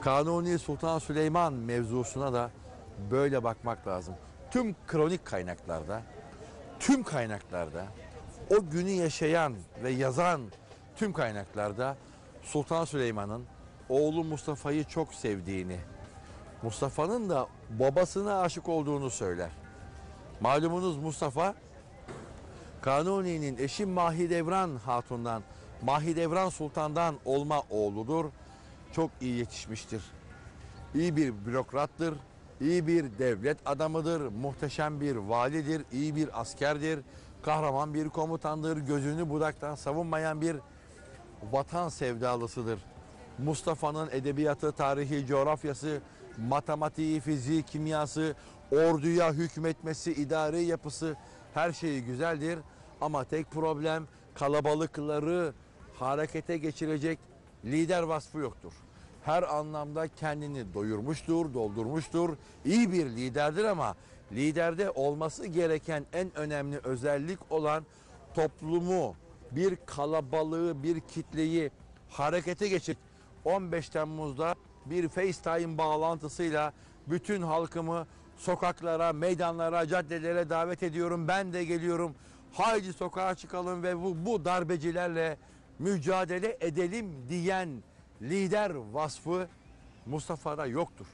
Kanuni Sultan Süleyman mevzusuna da böyle bakmak lazım. Tüm kronik kaynaklarda, tüm kaynaklarda, o günü yaşayan ve yazan tüm kaynaklarda Sultan Süleyman'ın oğlu Mustafa'yı çok sevdiğini, Mustafa'nın da babasına aşık olduğunu söyler. Malumunuz Mustafa, Kanuni'nin eşi Mahidevran Hatun'dan, Mahidevran Sultan'dan olma oğludur. Çok iyi yetişmiştir. İyi bir bürokrattır, iyi bir devlet adamıdır, muhteşem bir validir, iyi bir askerdir, kahraman bir komutandır, gözünü budaktan savunmayan bir vatan sevdalısıdır. Mustafa'nın edebiyatı, tarihi, coğrafyası, matematiği, fiziği, kimyası, orduya hükmetmesi, idari yapısı her şeyi güzeldir. Ama tek problem kalabalıkları harekete geçirecek lider vasfı yoktur. Her anlamda kendini doyurmuştur, doldurmuştur. İyi bir liderdir ama liderde olması gereken en önemli özellik olan toplumu, bir kalabalığı, bir kitleyi harekete geçir. 15 Temmuz'da bir FaceTime bağlantısıyla bütün halkımı sokaklara, meydanlara, caddelere davet ediyorum. Ben de geliyorum. Haydi sokağa çıkalım ve bu darbecilerle mücadele edelim diyen lider vasfı Mustafa'da yoktur.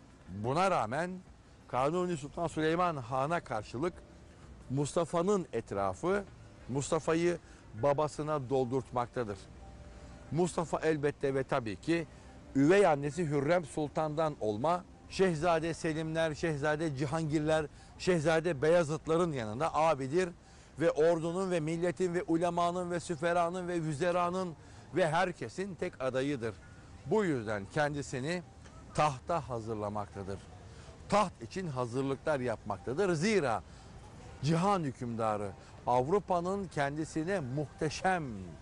Buna rağmen Kanuni Sultan Süleyman Han'a karşılık Mustafa'nın etrafı Mustafa'yı babasına doldurtmaktadır. Mustafa elbette ve tabii ki üvey annesi Hürrem Sultan'dan olma Şehzade Selimler, Şehzade Cihangirler, Şehzade Beyazıtların yanında abidir ve ordunun ve milletin ve ulemanın ve süferanın ve vüzeranın ve herkesin tek adayıdır. Bu yüzden kendisini tahta hazırlamaktadır. Taht için hazırlıklar yapmaktadır. Zira cihan hükümdarı Avrupa'nın kendisine muhteşem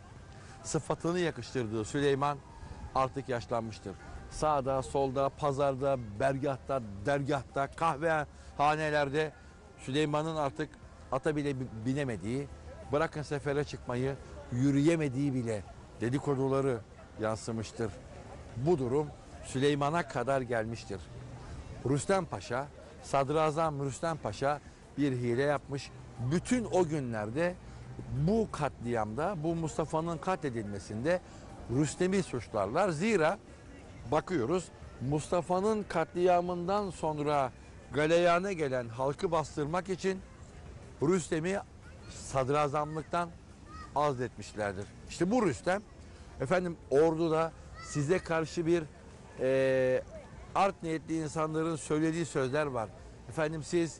sıfatını yakıştırdığı Süleyman artık yaşlanmıştır. Sağda, solda, pazarda, bergahta, dergahta, kahvehanelerde Süleyman'ın artık ata bile binemediği, bırakın sefere çıkmayı, yürüyemediği bile dedikoduları yansımıştır. Bu durum Süleyman'a kadar gelmiştir. Rüstem Paşa, Sadrazam Rüstem Paşa bir hile yapmış. Bütün o günlerde bu katliamda, bu Mustafa'nın katledilmesinde Rüstem'i suçlarlar. Zira bakıyoruz Mustafa'nın katliamından sonra galeyana gelen halkı bastırmak için Rüstem'i sadrazamlıktan azletmişlerdir. İşte bu Rüstem, efendim orduda size karşı bir art niyetli insanların söylediği sözler var. Efendim siz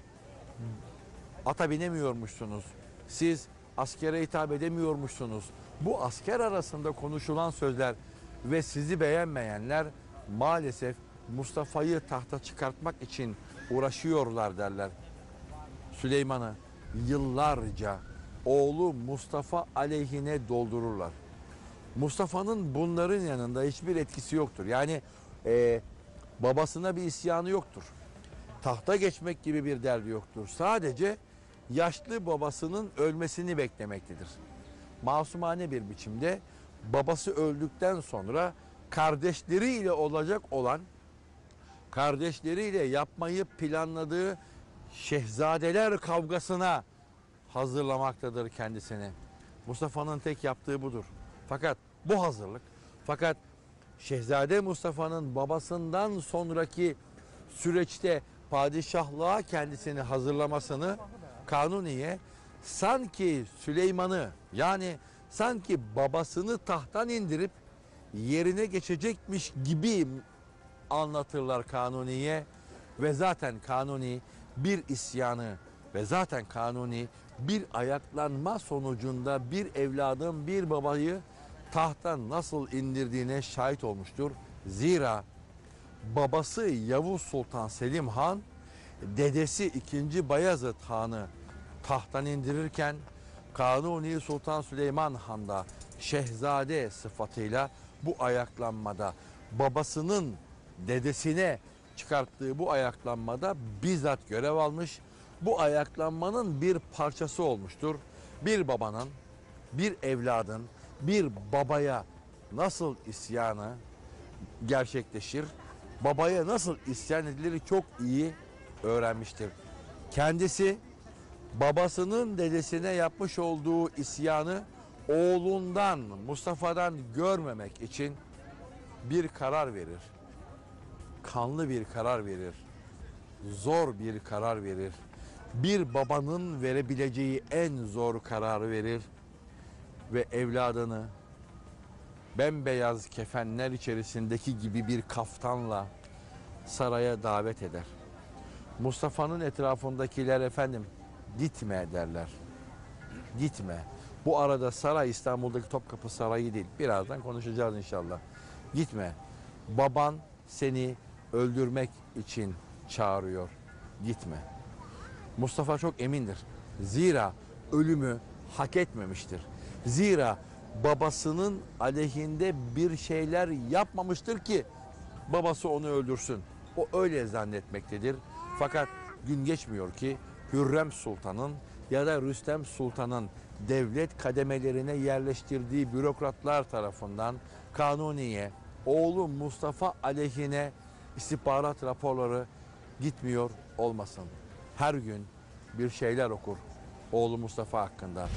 ata binemiyormuşsunuz. Siz askere hitap edemiyormuşsunuz. Bu asker arasında konuşulan sözler ve sizi beğenmeyenler maalesef Mustafa'yı tahta çıkartmak için uğraşıyorlar derler. Süleyman'ı yıllarca oğlu Mustafa aleyhine doldururlar. Mustafa'nın bunların yanında hiçbir etkisi yoktur. Yani babasına bir isyanı yoktur. Tahta geçmek gibi bir derdi yoktur. Sadece yaşlı babasının ölmesini beklemektedir. Masumane bir biçimde babası öldükten sonra kardeşleriyle olacak olan, kardeşleriyle yapmayı planladığı şehzadeler kavgasına hazırlamaktadır kendisini. Mustafa'nın tek yaptığı budur. Fakat bu hazırlık, fakat Şehzade Mustafa'nın babasından sonraki süreçte padişahlığa kendisini hazırlamasını Kanuni'ye sanki Süleyman'ı, yani sanki babasını tahttan indirip yerine geçecekmiş gibi anlatırlar Kanuni'ye ve zaten Kanuni bir isyanı ve zaten Kanuni bir ayaklanma sonucunda bir evladın bir babayı tahttan nasıl indirdiğine şahit olmuştur. Zira babası Yavuz Sultan Selim Han, dedesi 2. Bayezid Han'ı tahttan indirirken Kanuni Sultan Süleyman Han da şehzade sıfatıyla bu ayaklanmada babasının dedesine çıkarttığı bu ayaklanmada bizzat görev almış. Bu ayaklanmanın bir parçası olmuştur. Bir babanın, bir evladın, bir babaya nasıl isyanı gerçekleşir, babaya nasıl isyan edilir çok iyi öğrenmiştir. Kendisi babasının dedesine yapmış olduğu isyanı oğlundan, Mustafa'dan görmemek için bir karar verir. Kanlı bir karar verir. Zor bir karar verir. Bir babanın verebileceği en zor kararı verir ve evladını bembeyaz kefenler içerisindeki gibi bir kaftanla saraya davet eder. Mustafa'nın etrafındakiler efendim gitme derler. Gitme. Bu arada saray İstanbul'daki Topkapı Sarayı değil. Birazdan konuşacağız inşallah. Gitme. Baban seni öldürmek için çağırıyor. Gitme. Mustafa çok emindir. Zira ölümü hak etmemiştir. Zira babasının aleyhinde bir şeyler yapmamıştır ki babası onu öldürsün. O öyle zannetmektedir. Fakat gün geçmiyor ki Hürrem Sultan'ın ya da Rüstem Sultan'ın devlet kademelerine yerleştirdiği bürokratlar tarafından Kanuni'ye oğlu Mustafa aleyhine istihbarat raporları gitmiyor olmasın. Her gün bir şeyler okur oğlu Mustafa hakkında.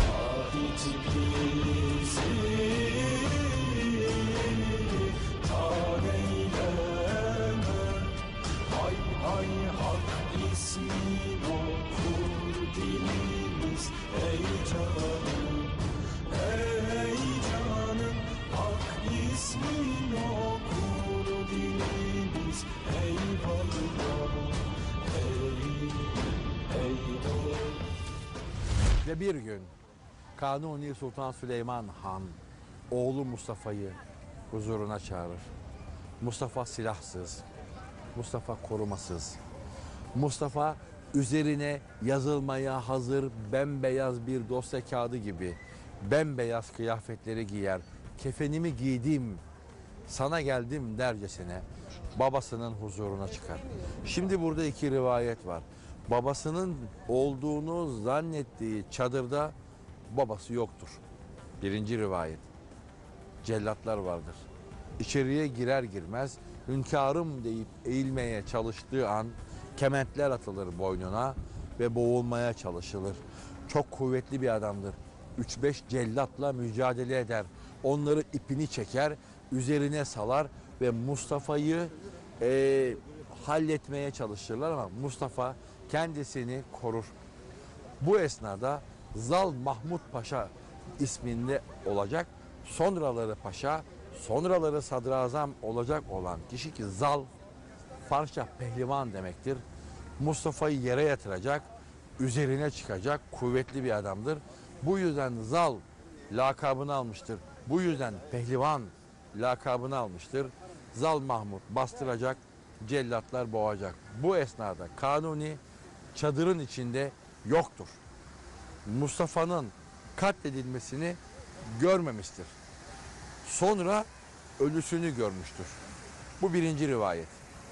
Ve bir gün Kanuni Sultan Süleyman Han oğlu Mustafa'yı huzuruna çağırır. Mustafa silahsız, Mustafa korumasız, Mustafa üzerine yazılmaya hazır bembeyaz bir dosya kağıdı gibi bembeyaz kıyafetleri giyer. Kefenimi giydim, sana geldim dercesine babasının huzuruna çıkar. Şimdi burada iki rivayet var. Babasının olduğunu zannettiği çadırda babası yoktur. Birinci rivayet. Cellatlar vardır. İçeriye girer girmez hünkârım deyip eğilmeye çalıştığı an kementler atılır boynuna ve boğulmaya çalışılır. Çok kuvvetli bir adamdır. 3-5 cellatla mücadele eder. Onları ipini çeker, üzerine salar ve Mustafa'yı halletmeye çalışırlar ama Mustafa kendisini korur. Bu esnada Zal Mahmut Paşa isminde olacak, sonraları paşa, sonraları sadrazam olacak olan kişi ki Zal, Farsça pehlivan demektir. Mustafa'yı yere yatıracak, üzerine çıkacak kuvvetli bir adamdır. Bu yüzden Zal lakabını almıştır. Bu yüzden pehlivan lakabını almıştır. Zal Mahmut bastıracak, cellatlar boğacak. Bu esnada Kanuni çadırın içinde yoktur. Mustafa'nın katledilmesini görmemiştir. Sonra ölüsünü görmüştür. Bu birinci rivayet.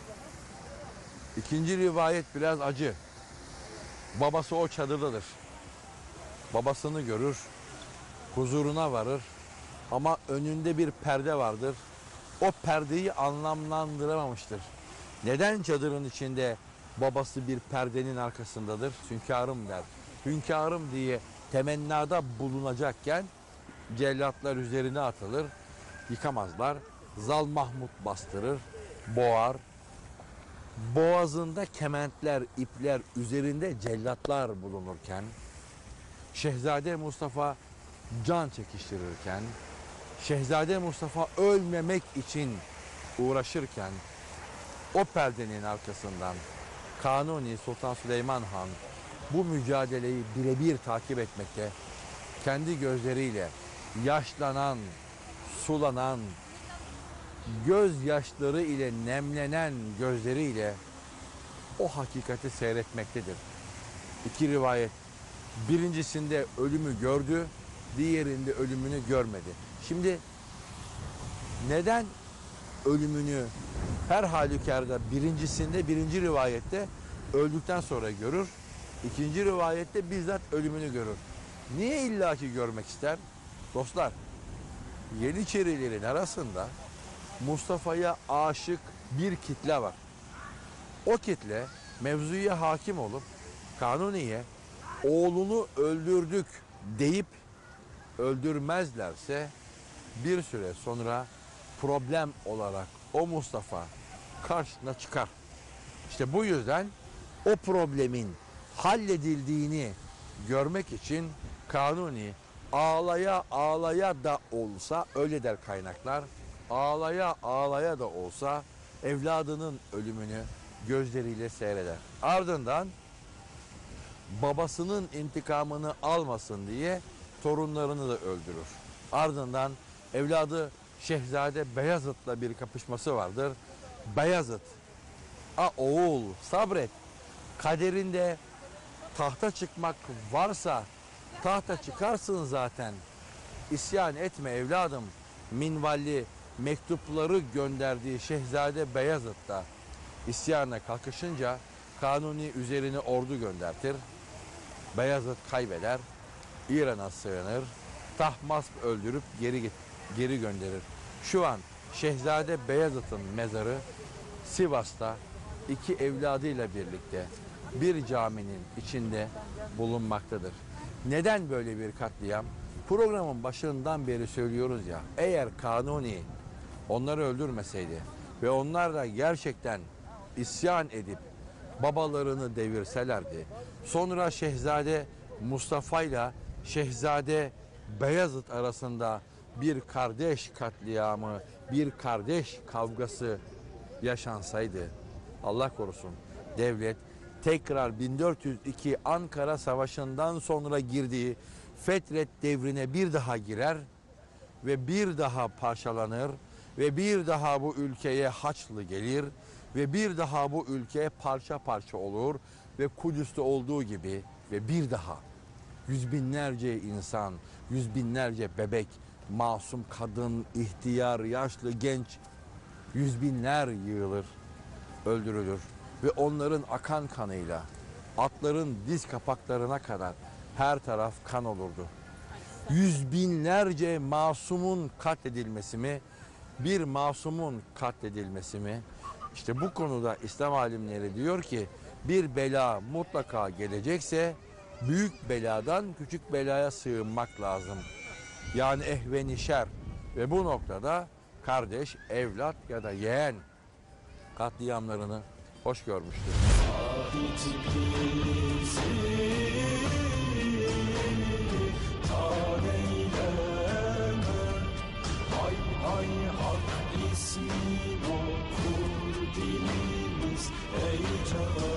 İkinci rivayet biraz acı. Babası o çadırdadır. Babasını görür, huzuruna varır ama önünde bir perde vardır. O perdeyi anlamlandıramamıştır. Neden çadırın içinde babası bir perdenin arkasındadır? Hünkârım der. Hünkârım diye temennada bulunacakken cellatlar üzerine atılır, yıkamazlar. Zal Mahmut bastırır, boğar. Boğazında kementler, ipler, üzerinde cellatlar bulunurken, Şehzade Mustafa can çekiştirirken, Şehzade Mustafa ölmemek için uğraşırken, o perdenin arkasından Kanuni Sultan Süleyman Han bu mücadeleyi birebir takip etmekte, kendi gözleriyle yaşlanan, sulanan, gözyaşları ile nemlenen gözleriyle o hakikati seyretmektedir. İki rivayet. Birincisinde ölümü gördü, diğerinde ölümünü görmedi. Şimdi neden ölümünü her halükarda birincisinde, birinci rivayette öldükten sonra görür, ikinci rivayette bizzat ölümünü görür? Niye illaki görmek ister? Dostlar, Yeniçerilerin arasında Mustafa'ya aşık bir kitle var. O kitle mevzuya hakim olup Kanuni'ye oğlunu öldürdük deyip öldürmezlerse bir süre sonra problem olarak o Mustafa karşısına çıkar. İşte bu yüzden o problemin halledildiğini görmek için Kanuni ağlaya ağlaya da olsa, öyle der kaynaklar, ağlaya ağlaya da olsa evladının ölümünü gözleriyle seyreder. Ardından babasının intikamını almasın diye torunlarını da öldürür. Ardından evladı Şehzade Beyazıt'la bir kapışması vardır. Beyazıt, oğul sabret, kaderinde tahta çıkmak varsa tahta çıkarsın zaten. İsyan etme evladım. Minvalli mektupları gönderdiği Şehzade Beyazıt da isyana kalkışınca Kanuni üzerine ordu göndertir. Beyazıt kaybeder. İran'a sığınır. Tahmasp öldürüp geri gönderir. Şu an Şehzade Beyazıt'ın mezarı Sivas'ta iki evladıyla birlikte bir caminin içinde bulunmaktadır. Neden böyle bir katliam? Programın başından beri söylüyoruz ya, eğer Kanuni onları öldürmeseydi ve onlar da gerçekten isyan edip babalarını devirselerdi, sonra Şehzade Mustafa ile Şehzade Beyazıt arasında bir kardeş katliamı, bir kardeş kavgası yaşansaydı, Allah korusun, devlet tekrar 1402 Ankara Savaşı'ndan sonra girdiği Fetret devrine bir daha girer ve bir daha parçalanır ve bir daha bu ülkeye Haçlı gelir ve bir daha bu ülke parça parça olur ve Kudüs'te olduğu gibi ve bir daha yüz binlerce insan, yüz binlerce bebek, masum kadın, ihtiyar, yaşlı, genç, yüz binler yığılır, öldürülür ve onların akan kanıyla atların diz kapaklarına kadar her taraf kan olurdu. Yüz binlerce masumun katledilmesi mi, bir masumun katledilmesi mi? İşte bu konuda İslam alimleri diyor ki bir bela mutlaka gelecekse büyük beladan küçük belaya sığınmak lazım. Yani ehveni şer ve bu noktada kardeş, evlat ya da yeğen katliamlarını hoş görmüştür. Hak ismin okur dilimiz ey can.